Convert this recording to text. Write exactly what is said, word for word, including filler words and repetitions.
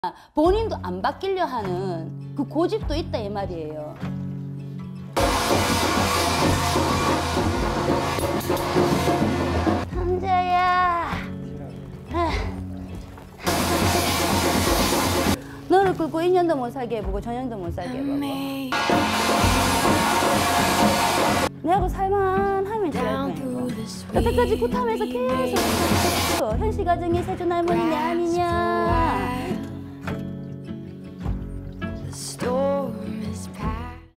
본인도 안 바뀌려 하는 그 고집도 있다 이 말이에요. 현재야, 너를 끌고 일 년도 못 살게 해보고 저년도 못 살게 해보고 내하고 살만하면 잘 되고 여태까지 굿하면서 계속 현씨 가정의 세준 할머니 내 아니냐. The storm is past.